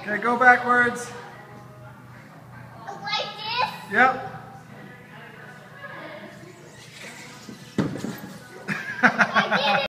Okay, go backwards. Like this? Yep. I did it.